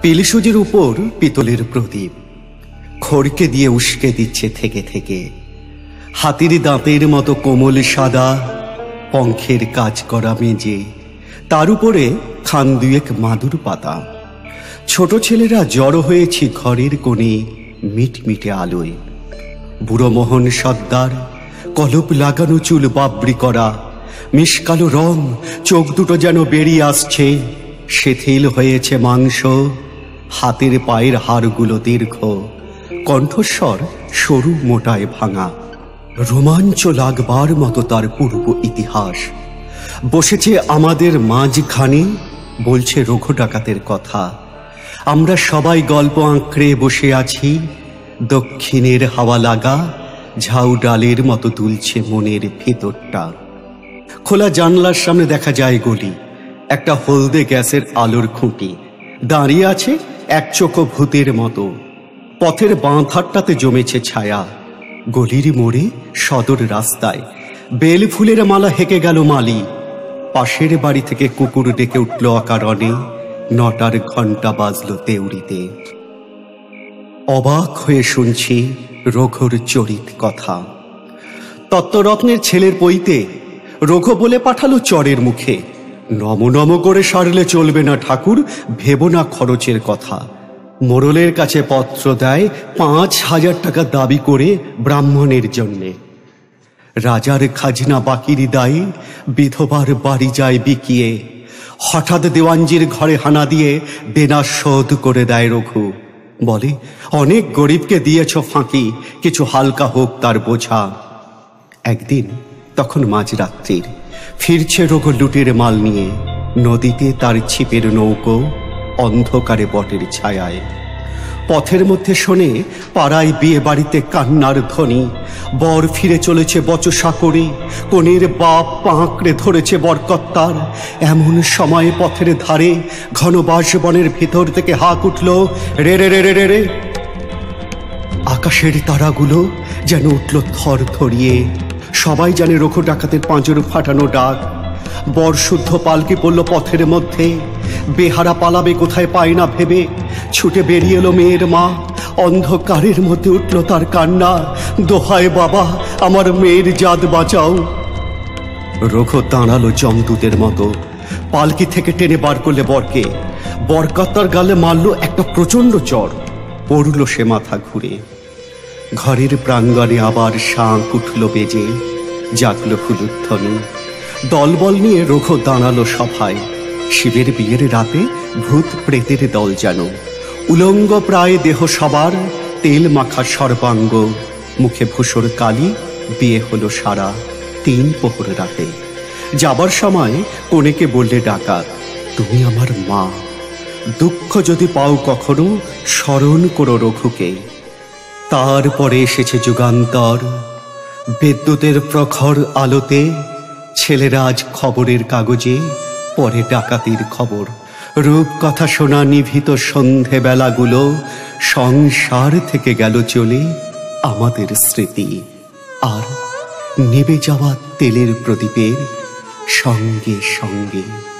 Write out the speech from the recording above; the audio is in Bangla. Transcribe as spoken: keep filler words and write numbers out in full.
পিলিসুজির উপর পিতলের প্রদীপ খড়কে দিয়ে উস্কে দিচ্ছে থেকে থেকে। হাতির দাঁতের মতো কোমল সাদা পঙ্খের কাজ করা মেজে, তার উপরে খান দুয়েক মাদুর পাতা। ছোট ছেলেরা জড়ো হয়েছি ঘরের কোণে মিটমিটে আলোয়। বুড়ো মোহন সর্দার, কলপ লাগানো চুল বাবরি করা, মিশকালো রং, চোখ দুটো যেন বেরিয়ে আসছে, শিথিল হয়েছে মাংস, হাতের পায়ের হাড়গুলো দীর্ঘ, কণ্ঠস্বর সরু মোটায় ভাঙা। রোমাঞ্চ লাগবার মতো তার পূর্ব ইতিহাস। বসেছে আমাদের মাঝখানে, বলছে রঘু ডাকাতের কথা। আমরা সবাই গল্প আঁকড়ে বসে আছি। দক্ষিণের হাওয়া লাগা ঝাউ ডালের মতো দুলছে মনের ভেতরটা। খোলা জানলার সামনে দেখা যায় গলি, একটা হলদে গ্যাসের আলোর খুঁটি। দাঁড়িয়ে আছে এক চোখো ভূতের মতো। পথের বাঁ ধারটাতে জমেছে ছায়া। গলির মোড়ে সদর রাস্তায় বেল ফুলের মালা হেঁকে গেল মালি। পাশের বাড়ি থেকে কুকুর ডেকে উঠল অকারণে। নটার ঘণ্টা বাজল তেউরিতে। অবাক হয়ে শুনছি রঘুর চরিত কথা। তত্ত্বরত্নের ছেলের পইতে রঘু বলে পাঠালো চরের মুখে, নম নম করে সারলে চলবে না ঠাকুর, ভেবো না খরচের কথা। মোড়লের কাছে পত্র দেয় পাঁচ হাজার টাকা দাবি করে ব্রাহ্মণের জন্যে। রাজার খাজনা বাকির দায়ে বিধবার বাড়ি যায় বিকিয়ে। হঠাৎ দেওয়ানজির ঘরে হানা দিয়ে দেনা শোধ করে দেয় রঘু। বলে, অনেক গরিবকে দিয়েছ ফাঁকি, কিছু হালকা হোক তার বোঝা। একদিন তখন মাঝরাত্রির, ফিরছে রঘু লুটের মাল নিয়ে। নদীতে তার ছিপের নৌকো, অন্ধকারে বটের ছায়ায়। পথের মধ্যে শোনে পাড়ায় বিয়ে বাড়িতে কান্নার ধ্বনি। বর ফিরে চলেছে বচসা করে, কনের বাপ পাঁকড়ে ধরেছে বরকর্তার। এমন সময়ে পথের ধারে ঘন বাঁশবনের ভিতর থেকে হাঁক উঠল, রে রে রে রে রে রে। আকাশের তারাগুলো যেন উঠল থর থরিয়ে। সবাই জানে রঘু ডাকাতের পাঁজর ফাটানো ডাক। বরশুদ্ধ পালকি পড়ল পথের মধ্যে। বেহারা পালাবে কোথায় পায় না ভেবে ছুটে বেরিয়ে এলো মেয়ের মা। অন্ধকারের মধ্যে উঠল তার কান্না, দোহায় বাবা আমার মেয়ের জাত বাঁচাও। রঘু দাঁড়ালো জমদূতের মতো, পালকি থেকে টেনে বার করলে বরকে। বরকর্তার গালে মারল একটা প্রচন্ড চড়, পড়ল সে মাথা ঘুরে। ঘরের প্রাঙ্গণে আবার শাঁখ উঠল বেজে, জাগল ফুলুধ্বনি। দলবল নিয়ে রঘু দাঁড়ালো সভায়। শিবের বিয়ের রাতে ভূত প্রেতের দল যেন। উলঙ্গ প্রায় দেহ সবার, তেল মাখা সর্বাঙ্গ, মুখে ভূষর কালি। বিয়ে হলো সারা তিন প্রহর রাতে। যাবার সময় কনেকে বললে ডাকাত, তুমি আমার মা। দুঃখ যদি পাও কখনো স্মরণ করো রঘুকে। তারপরে এসেছে যুগান্তর, বিদ্যুতের প্রখর আলোতে। ছেলেরা আজ খবরের কাগজে পরে ডাকাতির খবর। রূপকথা শোনা নিভৃত সন্ধে বেলাগুলো, সংসার থেকে গেল চলে আমাদের স্মৃতি। আর নেবে যাওয়া তেলের প্রদীপের সঙ্গে সঙ্গে।